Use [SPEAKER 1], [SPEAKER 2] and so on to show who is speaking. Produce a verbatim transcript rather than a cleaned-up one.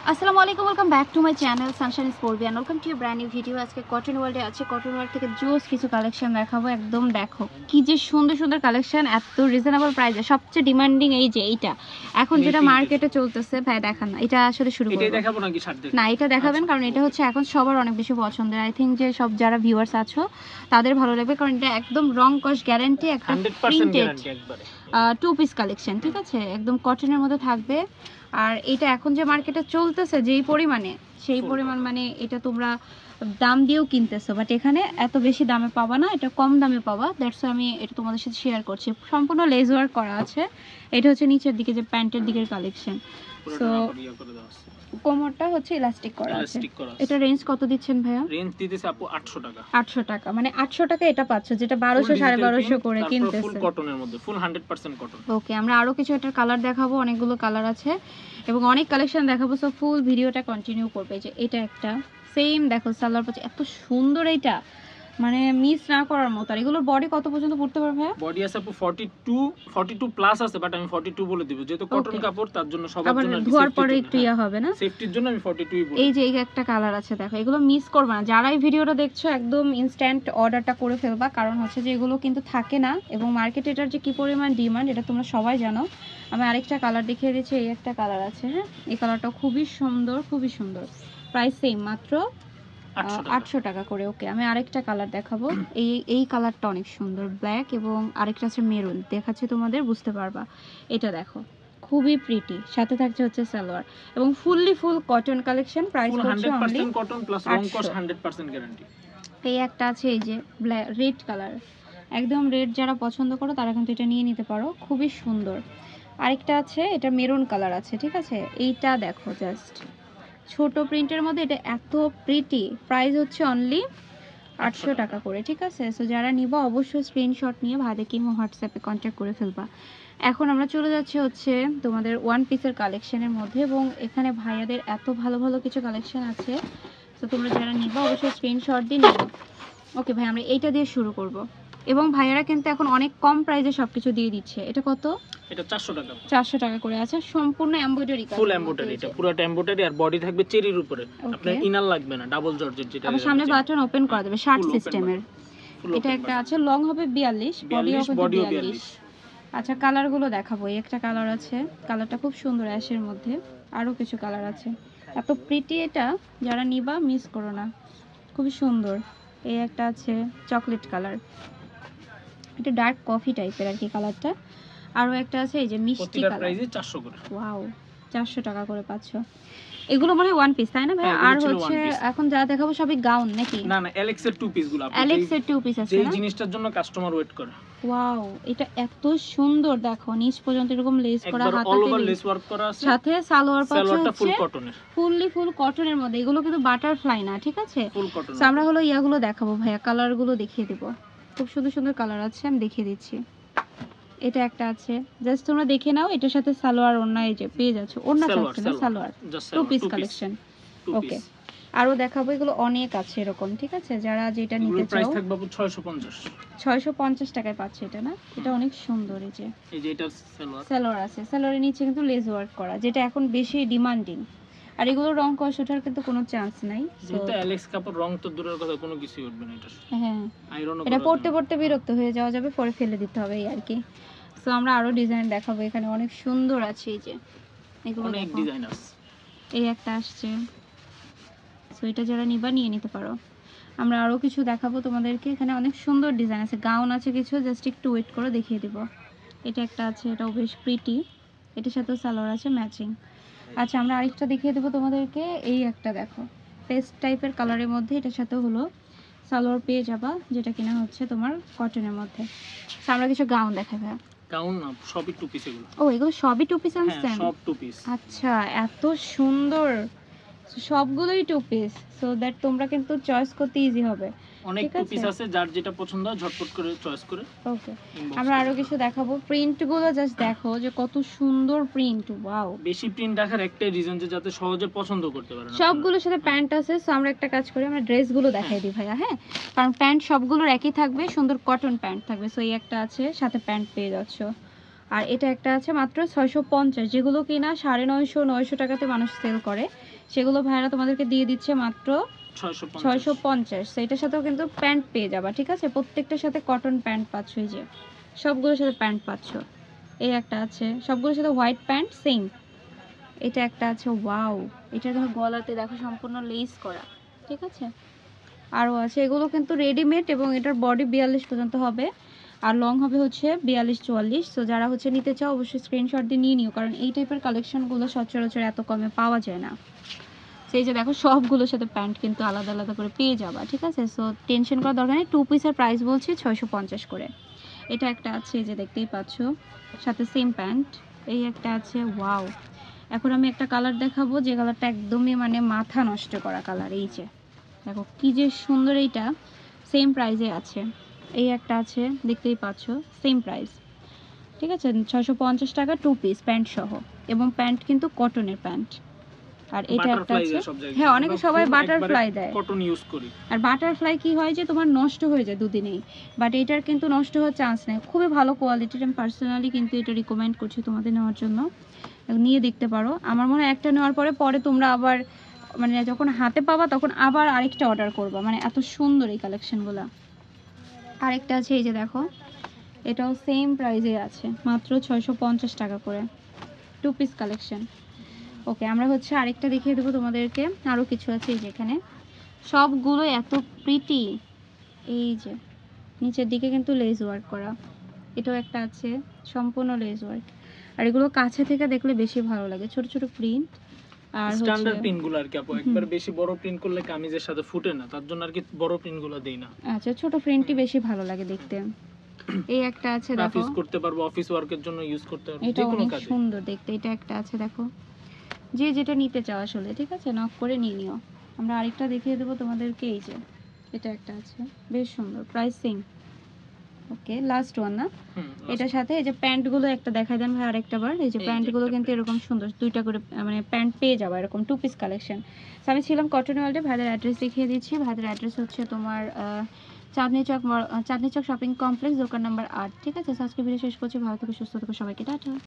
[SPEAKER 1] আসসালামু আলাইকুম, welcome back to my channel sunshine স্পোর্টবি and welcome to a brand new video. আজকে cotton ওয়ার্ল্ডে আছে, কটন ওয়ার্ল্ড থেকে জোস কিছু কালেকশন দেখাবো। একদম দেখো কি যে সুন্দর সুন্দর কালেকশন, এত রিজনেবল প্রাইসে। সবচেয়ে ডিমান্ডিং এই যে এইটা এখন যেটা মার্কেটে চলতেছে, ভাই দেখান না এটা আসলে শুরু করব।
[SPEAKER 2] এটাই দেখাবো নাকি শার্ট দেখব?
[SPEAKER 1] না, এটা দেখাবেন, কারণ এটা হচ্ছে এখন সবার অনেক বেশি পছন্দের। আই থিংক যে সব যারা ভিউয়ার্স আছো তাদের ভালো লাগবে, কারণ এটা একদম রং কস গ্যারান্টি, একটা প্রিন্টেড টু পিস কালেকশন, ঠিক আছে? একদম কটনের মধ্যে থাকবে। আর এটা এখন যে মার্কেটে চলতেছে যেই পরিমাণে, সেই পরিমাণ মানে এটা তোমরা দাম দিয়েও কিনতেছো, বাট এখানে এত বেশি দামে পাবা না, এটা কম দামে পাবা। দ্যাটস আমি এটা তোমাদের সাথে শেয়ার করছি। সম্পূর্ণ লেস ওয়ার্ক করা আছে। এটা হচ্ছে নিচের দিকে যে প্যান্টের দিকের কালেকশন। সো কোমরটা হচ্ছে ইলাস্টিক করা আছে। এটা রেঞ্জ কত দিচ্ছেন ভাইয়া?
[SPEAKER 2] রেঞ্জ দিতেছে আপু আটশো টাকা।
[SPEAKER 1] আটশো টাকা মানে আটশো টাকা এটা পাচ্ছ, যেটা বারোশো সাড়ে বারোশো করে কিনতেছে।
[SPEAKER 2] ফুল কটনের মধ্যে, full hundred percent cotton.
[SPEAKER 1] Okay, আমরা আরো কিছু এটার কালার দেখাবো, অনেকগুলো কালার আছে এবং অনেক কালেকশন দেখাবো। সো ফুল ভিডিওটা কন্টিনিউ করবে। যে এটা একটা সেম দেখো সালোয়ার পাচ্ছে, এত সুন্দর, এটা মানে মিস না করার মতো। আর এগুলোর বডি কত পর্যন্ত পড়তে পারবে?
[SPEAKER 2] বডি আছে আপু forty two forty two plus আছে, বাট আমি ফর্টি টু বলে দিব, যেহেতু কটন কাপড় তার জন্য সবার জন্য
[SPEAKER 1] ধোয়ার পরে একটু ইয়া হবে না,
[SPEAKER 2] সেফটির জন্য আমি ফর্টি টু ই বলি।
[SPEAKER 1] এই যে এই একটা কালার আছে দেখো, এগুলো মিস করবে না। যারা এই ভিডিওটা দেখছো একদম ইনস্ট্যান্ট অর্ডারটা করে ফেলবা, কারণ হচ্ছে যে এগুলো কিন্তু থাকে না এবং মার্কেটে এটার যে কি পরিমাণ ডিমান্ড এটা তোমরা সবাই জানো। আমি আরেকটা কালার দেখিয়ে দিচ্ছি, এই একটা কালার আছে। হ্যাঁ, এই কালারটা খুবই সুন্দর, খুবই সুন্দর। প্রাইস সেম, মাত্র আটশো টাকা করে। ওকে, আমি আরেকটা কালার দেখাবো। এই এই কালারটা অনেক সুন্দর, ব্ল্যাক এবং আরেকটা আছে মেরুন, দেখাচ্ছি তোমাদের, বুঝতে পারবা। এটা দেখো খুবই প্রিটি, সাথে থাকছে হচ্ছে সালোয়ার এবং fully full cotton collection. Price হচ্ছে অনলি
[SPEAKER 2] কটন প্লাস রং কস হান্ড্রেড পার্সেন্ট গ্যারান্টি।
[SPEAKER 1] এই একটা আছে এই যে ব্ল্যাক রেড কালার, একদম রেড, যারা পছন্দ করো তারা কিন্তু এটা নিয়ে নিতে পারো, খুবই সুন্দর। আরেকটা আছে, এটা মেরুন কালার আছে, ঠিক আছে? এইটা দেখো জাস্ট ছোট প্রিন্টের মধ্যে, এটা এত প্রিটি। প্রাইস হচ্ছে অনলি আটশো টাকা করে, ঠিক আছে? সো যারা নিবা অবশ্যই স্ক্রিনশট নিয়ে ভাইদের কিংবা হোয়াটসঅ্যাপে কন্ট্যাক্ট করে ফেলবা। এখন আমরা চলে যাচ্ছি হচ্ছে তোমাদের ওয়ান পিসের কালেকশনের মধ্যে, এবং এখানে ভাইয়াদের এত ভালো ভালো কিছু কালেকশন আছে। তো তোমরা যারা নিবা অবশ্যই স্ক্রিনশট দিয়ে নিবা। ওকে ভাই, আমরা এইটা দিয়ে শুরু করব। এবং ভাইয়ারা কিন্তু এখন অনেক কম প্রাইসে সবকিছু দিয়ে দিচ্ছে। এটা কত?
[SPEAKER 2] এটা চারশো টাকা।
[SPEAKER 1] চারশো টাকা করে আছে, সম্পূর্ণ এমব্রয়ডারি কাজ,
[SPEAKER 2] ফুল এমব্রয়ডারি। এটা পুরোটা এমব্রয়ডারি আর বডি থাকবে চেরির উপরে। আপনার ইনার লাগবে না, ডাবল জর্জেট যেটা।
[SPEAKER 1] আর সামনে বাটন ওপেন করা যাবে, শার্ট সিস্টেমের। এটা একটা আছে, লং হবে বিয়াল্লিশ, বডি হবে বিয়াল্লিশ। আচ্ছা, কালারগুলো দেখাবো। এই একটা কালার আছে, কালারটা খুব সুন্দর অ্যাশের মধ্যে। আরো কিছু কালার আছে, এত প্রিটি, এটা যারা নিবা মিস করো না, খুবই সুন্দর। এই একটা আছে চকলেট কালার, এটা ডার্ক কফি টাইপের আর কি কালারটা। আরো একটা আছে এই যে মিষ্টি কালার, প্রাইস চারশো করে। ওয়াও, চারশো টাকা করে পাচ্ছ। এগুলো মনে হয় ওয়ান পিস, তাই না ভাই? আর হচ্ছে এখন যা দেখাবো সবই গাউন নাকি?
[SPEAKER 2] না না, এলেক্স এর টু পিস গুলো।
[SPEAKER 1] এলেক্স এর টু পিস আছে না,
[SPEAKER 2] এই জিনিসটার জন্য কাস্টমার ওয়েট করে।
[SPEAKER 1] ওয়াও, এটা এত সুন্দর, দেখো নিচ পর্যন্ত এরকম লেস করা, হাতাতে
[SPEAKER 2] অল ওভার লেস ওয়ার্ক করা আছে,
[SPEAKER 1] সাথে সালোয়ার পাচ্ছ
[SPEAKER 2] সালোয়ারটা ফুল কটনের,
[SPEAKER 1] ফুললি ফুল কটনের মধ্যে। এগুলো কিন্তু বাটারফ্লাই না, ঠিক আছে?
[SPEAKER 2] Full cotton.
[SPEAKER 1] আমরা হলো ইয়াগুলো দেখাবো ভাইয়া, কালারগুলো দেখিয়ে দেব। খুব সুন্দর সুন্দর কালার আছে, আমি দেখিয়ে দিচ্ছি। এটা একটা আছে, জাস্ট তোমরা দেখে নাও। এটার সাথে সালোয়ার ওড়না এই যে পেয়ে যাচ্ছে, ওড়না থাকছে না, salwar two piece collection. Okay, আরো দেখাবো, এগুলো অনেক আছে এরকম, ঠিক আছে? যারা যেটা নিতে চাও,
[SPEAKER 2] প্রাইস থাকবে ছয়শো পঞ্চাশ।
[SPEAKER 1] ছয়শো পঞ্চাশ টাকায় পাচ্ছে এটা না? এটা অনেক সুন্দর। এই যে
[SPEAKER 2] এই যে এটা সালোয়ার,
[SPEAKER 1] সালোয়ার আছে, সালোয়ারের নিচে কিন্তু লেস ওয়ার্ক করা, যেটা এখন বেশি ডিমান্ডিং। আর এগুলো রং কস ওঠার কিন্তু কোনো চান্স নাই।
[SPEAKER 2] যেটা এলেক্স কাপড়, রং তো দূরের কথা, কোনো কিছু উঠবে না এটা।
[SPEAKER 1] হ্যাঁ, এটা পড়তে পড়তে বিরক্ত হয়ে যাওয়া যাবে, পরে ফেলে দিতে হবে এই আর কি। সো আমরা আরো ডিজাইন দেখাবো, এখানে অনেক সুন্দর আছে। এই যে এগুলো
[SPEAKER 2] অনেক ডিজাইন আছে,
[SPEAKER 1] এই একটা আসছে। সো এটা যারা নিবা নিয়ে নিতে পারো। আমরা আরো কিছু দেখাবো তোমাদেরকে, এখানে অনেক সুন্দর ডিজাইন আছে, গাউন আছে কিছু, জাস্ট একটু ওয়েট করে দেখিয়ে দিব। এটা একটা আছে, এটাও বেশ প্রিটি, এটার সাথে সালোয়ার আছে ম্যাচিং। আচ্ছা, আমরা আরেকটা দেখিয়ে দেবো তোমাদেরকে। এই একটা দেখো, পেস্ট টাইপের কালারের মধ্যে, এটার সাথে হলো সালোয়ার পেয়ে যাবা, যেটা কিনা হচ্ছে তোমার কটনের মধ্যে। আমরা কিছু গাউন দেখাবো।
[SPEAKER 2] গাউন না, সবই টু পিস এগুলো।
[SPEAKER 1] ও, এগুলো সবই টু পিস আনছেন?
[SPEAKER 2] হ্যাঁ, সব টু পিস।
[SPEAKER 1] আচ্ছা, এত সুন্দর, সবগুলোই টু পিস, সো দ্যাট তোমরা কিন্তু চয়েস করতে ইজি হবে।
[SPEAKER 2] অনেক টু পিস আছে, যার যেটা পছন্দ হয় ঝটপট করে চয়েস করে।
[SPEAKER 1] ওকে, আমরা আরো কিছু দেখাবো। প্রিন্টগুলো জাস্ট দেখো যে কত সুন্দর প্রিন্ট। ওয়াও,
[SPEAKER 2] বেশি প্রিন্ট রাখার একটাই রিজন, যে যাতে সহজে পছন্দ করতে পারেন।
[SPEAKER 1] সবগুলোর সাথে প্যান্ট আছে। সো আমরা একটা কাজ করি, আমরা ড্রেসগুলো দেখাই দিই ভাইয়া। হ্যাঁ, কারণ প্যান্ট সবগুলোর একই থাকবে, সুন্দর কটন প্যান্ট থাকবে। সো এই একটা আছে, সাথে প্যান্ট পেয়ে যাচ্ছ। আর এটা একটা আছে মাত্র ছয়শো পঞ্চাশ, যেগুলো কিনা সাড়ে নয়শো নয়শো টাকাতে মানুষ সেল করে, সেগুলো ভাইরা তোমাদেরকে দিয়ে দিচ্ছে মাত্র ছয়শো পঞ্চাশ। সেইটার সাথেও কিন্তু প্যান্ট পেয়ে যাবা, ঠিক আছে? প্রত্যেকটার সাথে কটন প্যান্ট পাচ্ছ, এই যে সবগুলোর সাথে প্যান্ট পাচ্ছ। এই একটা আছে, সবগুলোর সাথে হোয়াইট প্যান্ট সেম। এটা একটা আছে, ওয়াও, এটা দেখো গলাতে দেখো সম্পূর্ণ লেস করা, ঠিক আছে? আরও আছে, এগুলো কিন্তু রেডিমেড এবং এটার বডি বিয়াল্লিশ পর্যন্ত হবে আর লং হবে হচ্ছে বিয়াল্লিশ চুয়াল্লিশ। তো যারা হচ্ছে নিতে চাও অবশ্যই স্ক্রিনশট দিয়ে নিয়ে নিও, কারণ এই টাইপের কালেকশনগুলো সচরাচর এত কমে পাওয়া যায় না। সেই যে দেখো সবগুলোর সাথে প্যান্ট কিন্তু আলাদা আলাদা করে পেয়ে যাবা, ঠিক আছে? সো টেনশন করার দরকার নেই। টু পিসের প্রাইস বলছি ছয়শো পঞ্চাশ করে। এটা একটা আছে, এই যে দেখতেই পাচ্ছ, সাথে সেম প্যান্ট। এই একটা আছে, ওয়াও। এখন আমি একটা কালার দেখাবো যে কালারটা একদমই মানে মাথা নষ্ট করা কালার। এই যে দেখো কি যে সুন্দর, এইটা সেম প্রাইসে আছে। এই একটা আছে, দেখতেই পাচ্ছ, সেম প্রাইস, ঠিক আছে? ছয়শো পঞ্চাশ টাকা টু পিস প্যান্ট সহ, এবং প্যান্ট কিন্তু কটনের প্যান্ট। আর এটা একটা আছে, হ্যাঁ অনেকে সবাই বাটারফ্লাই দেয়,
[SPEAKER 2] কটন ইউজ করি।
[SPEAKER 1] আর বাটারফ্লাই কি হয় যে তোমার নষ্ট হয়ে যায় দুদিনেই, বাট এটার কিন্তু নষ্ট হওয়ার চান্স নেই, খুবই ভালো কোয়ালিটির। আমি পার্সোনালি কিন্তু এটা রিকমেন্ড করছি তোমাদের নেওয়ার জন্য, নিয়ে দেখতে পারো। আমার মনে হয় একটা নেওয়ার পরে পরে তোমরা আবার মানে যখন হাতে পাবা তখন আবার আরেকটা অর্ডার করবা, মানে এত সুন্দর এই কালেকশনগুলো। আরেকটা আছে, এই যে দেখো, এটাও সেম প্রাইসে আছে, মাত্র ছয়শো পঞ্চাশ টাকা করে, টু পিস কালেকশন। ওকে, আমরা হচ্ছে আরেকটা দেখিয়ে দেবো তোমাদেরকে, আরও কিছু আছে। এই যে এখানে সবগুলো এত প্রিটি, এই যে নিচের দিকে কিন্তু লেস ওয়ার্ক করা, এটাও একটা আছে সম্পূর্ণ লেস ওয়ার্ক। আর এগুলো কাছে থেকে দেখলে বেশি ভালো লাগে, ছোট ছোট প্রিন্ট। আর
[SPEAKER 2] স্ট্যান্ডার্ড প্রিন্টগুলো আর কি আপু, একবার বেশি বড় প্রিন্ট করলে কামিজের সাথে ফুটে না, তার জন্য আর কি বড় প্রিন্টগুলো দেই না।
[SPEAKER 1] আচ্ছা, ছোট প্রিন্টই বেশি ভালো লাগে দেখতে। এই একটা আছে দেখো,
[SPEAKER 2] অফিস করতে পারবো, অফিস ওয়ার্কের জন্য ইউজ করতে পারবো,
[SPEAKER 1] এটা অনেক সুন্দর দেখতে। এটা একটা আছে দেখো, যে যেটা নিতে চাও আসলে, ঠিক আছে, নক করে নিয়ে নিও। আমরা আরেকটা দেখিয়ে দেবো তোমাদেরকে, এই যে এটা একটা আছে, বেশ সুন্দর, price same. Okay, last one না, এটার সাথে এই যে প্যান্টগুলো একটা দেখাই দেন ভাই আরেকটা বার। এই যে প্যান্টগুলো কিন্তু এরকম সুন্দর, দুইটা করে মানে প্যান্ট পেয়ে যাবে এরকম টু পিস কালেকশন। আমি ছিলাম কটন ওয়ার্ল্ডে, ভাইদের অ্যাড্রেস দেখিয়ে দিচ্ছি। ভাইদের অ্যাড্রেস হচ্ছে তোমার চাঁদনি চক, চাঁদনি চক শপিং কমপ্লেক্স, দোকান নাম্বার আট, ঠিক আছে? আজকে ভিডিও শেষ করছি, ভালো থেকে সুস্থ থেকে সবাইকে টাটা।